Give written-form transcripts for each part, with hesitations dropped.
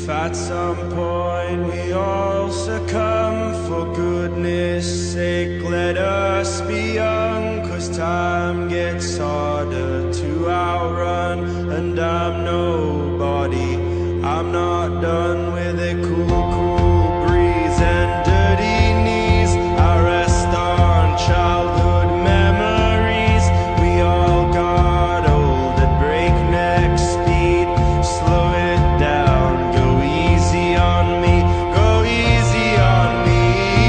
If at some point we all succumb, for goodness sake let us be young, 'cause time gets harder to outrun. And I'm nobody, I'm not done with a cool, cool breeze and dirty knees. I rest on childhood memories. We all got old at breakneck speed. Slow it down, go easy on me, go easy on me.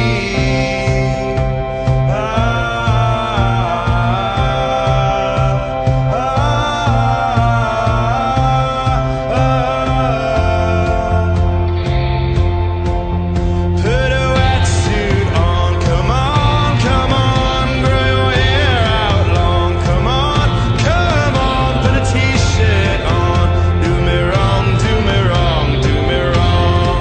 Put a wetsuit on, come on, come on. Grow your hair out long, come on, come on. Put a t-shirt on, do me wrong, do me wrong, do me wrong.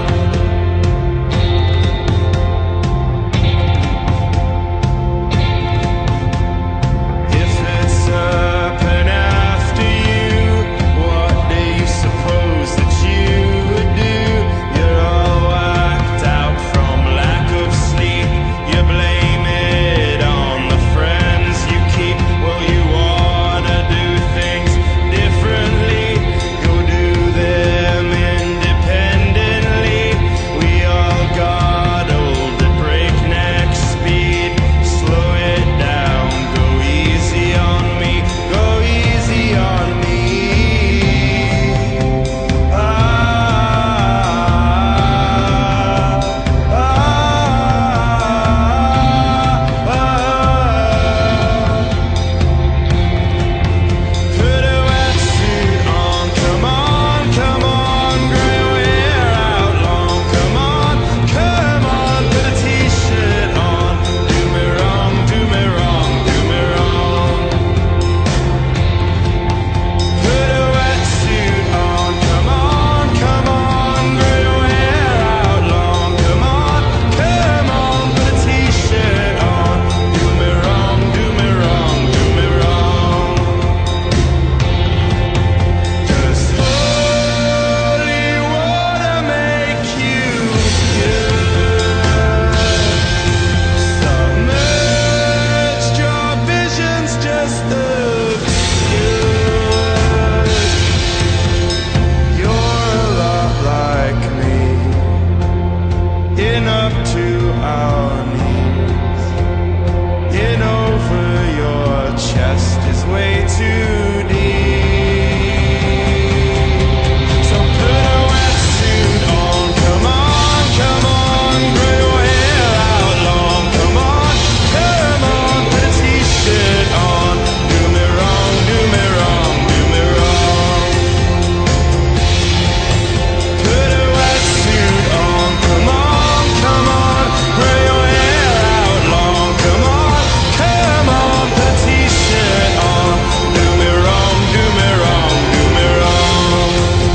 If it's up and after you, what do you suppose that you would do? You're all whacked out from lack of sleep. You blame it on the friends you keep. Well, you wanna do things differently, go do them independently. We all got old at breakneck speed. Slow it down, go easy on me, go easy on me. Put a wetsuit on, come on, come on. Grow your hair out long, come on, come on. Put a t-shirt on, do me wrong, do me wrong, do me wrong. Put a wetsuit on, come on, come on. Grow your hair out long, come on, come on. Put a t-shirt on, do me wrong, do me wrong, do me wrong. 'Cause holy water make you good. Submerged, your vision's just obscured. You're a lot like me, in up to our knees. In over your chest is way too deep. So put a wetsuit on, come on, come on. Grow your hair out long, come on, come on. Put a t-shirt on, do me wrong, do me wrong, do me wrong. Put a wetsuit on, come on, come on. Grow your hair out long, come on, come on. Put a t-shirt on, do me wrong, do me wrong, do me wrong.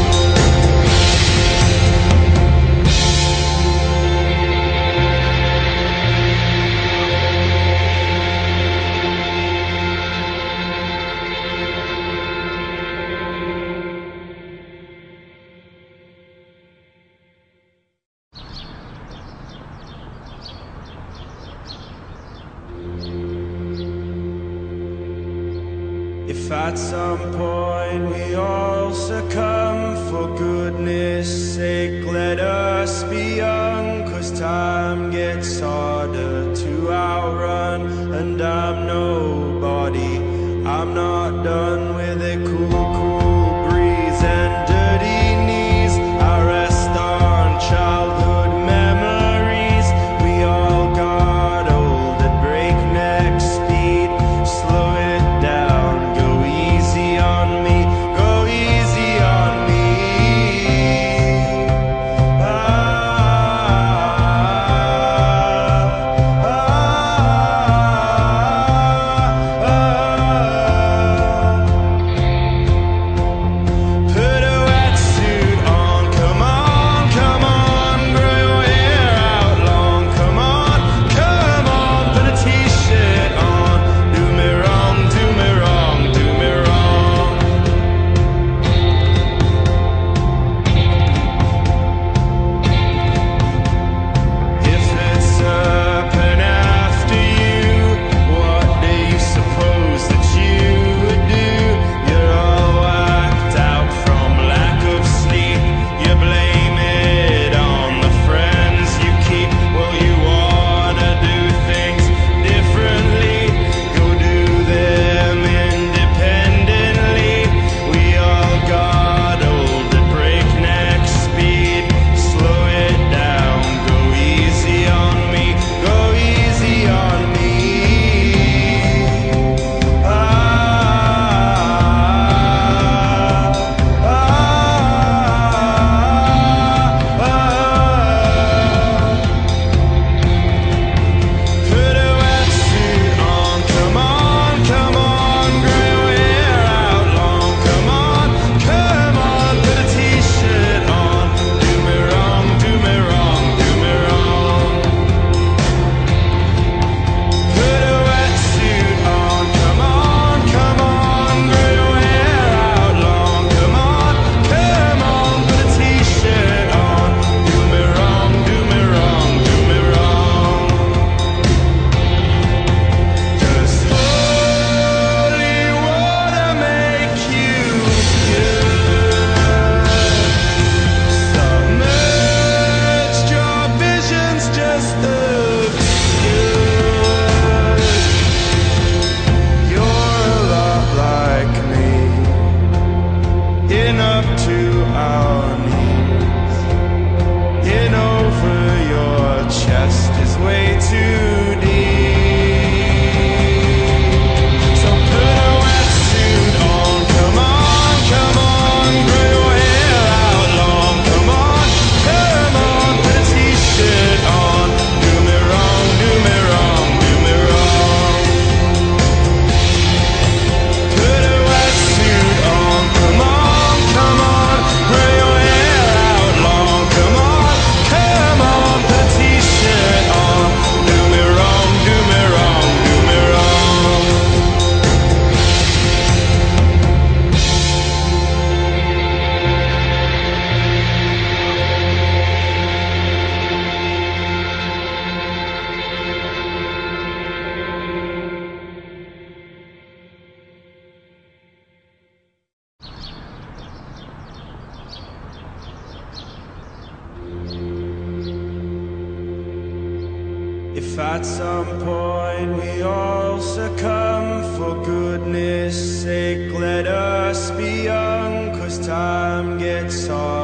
If at some point we all succumb, for goodness sake let us be young, 'cause time gets harder to outrun. And I'm nobody, I'm not done with a cool, cool breeze and dirty knees. I rest on childhood memories. We all got old at breakneck speed. Slow it down, go easy on me, go easy on me. at some point we all succumb, for goodness sake, let us be young, 'cause time gets hard.